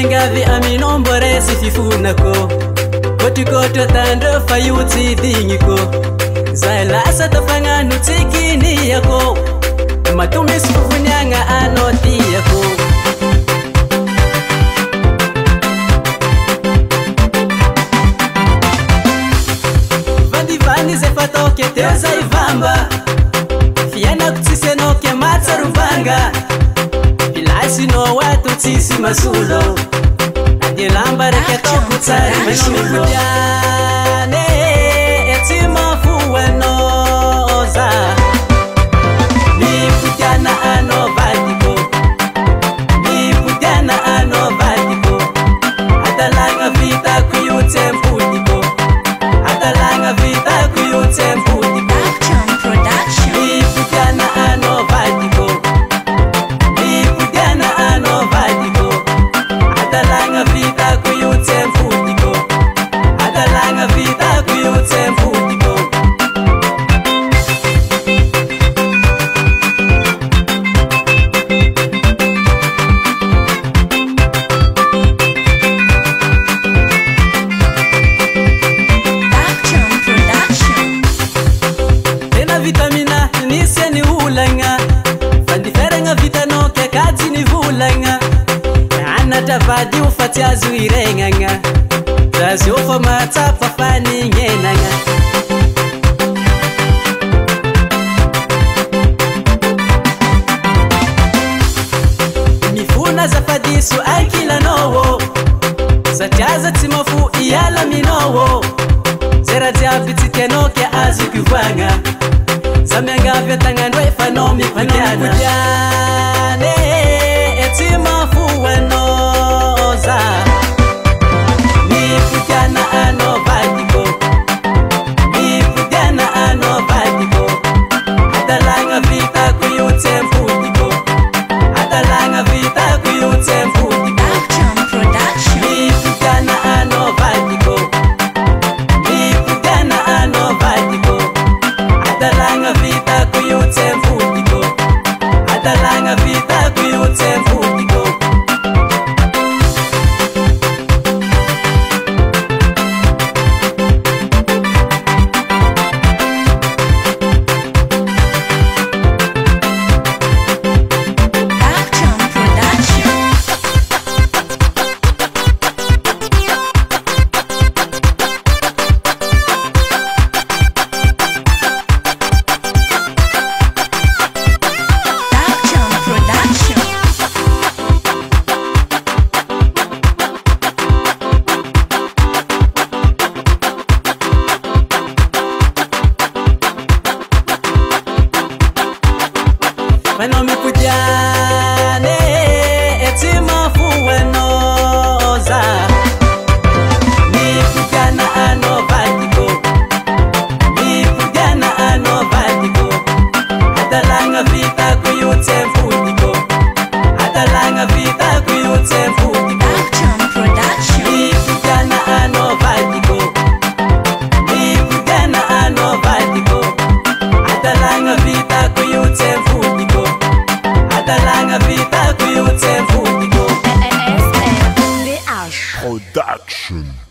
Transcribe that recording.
Ngavi aminombore sififunako Kotikoto tando fayuti dingiko Zailasa tafanga nutikini yako Matumi sifufunyanga anoti yako Vandi zefatoke teza ivamba Fiana kutiseno ke matsarubanga Pilasi no watu tisi masulo Adilamba reketo kutsari masulo Kujane etima fuwenoza Ni kujana ano vadiko Ni kujana ano vadiko Adalanga vita kuyute mpudiko Adalanga vita kuyute mpudiko Action Production. Ni kujana ano vadiko Ni kujana ano vadiko Adalanga vita kuyute mpudiko Adalanga vita kuyute mpudiko Action Production. Tena vitamina nise ni ulanga Fandi ferenga vitano ke kazi ni vulanga Ana tafadi ufati azuirenganga Zazi ufa matapa fani ngenanga Mifuna za fadisu aikila nowo Zatiaza timofu iyala minowo Zera diabiti kenoke azukuvanga Zamenga vyatanga ndwe fanomi panyana Kujane etima fuwenoza Ni kujana ano vadiko Ni kujana ano vadiko Adalanga vita kuyute mpudiko Adalanga vita kuyute mpudiko Action Production. Ni kujana ano vadiko Ni kujana ano vadiko Adalanga vita kuyute mpudiko Adalanga vita kuyute mpudiko Action Production. Action Production. Fanomi kujane etima fuwenoza Ni kujana ano vadiko Ni kujana ano vadiko Adalanga vita kuyute mpudiko Adalanga vita kuyute mpudiko Action Production. Ni kujana ano vadiko Ni kujana ano vadiko Adalanga vita kuyute mpudiko Adalanga vita kuyute mpudiko SFVH. Production.